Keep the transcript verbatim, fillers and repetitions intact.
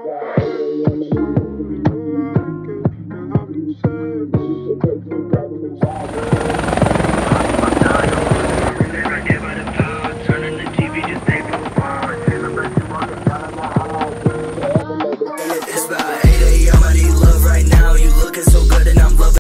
Just so I can make it, 'cause I've been sad.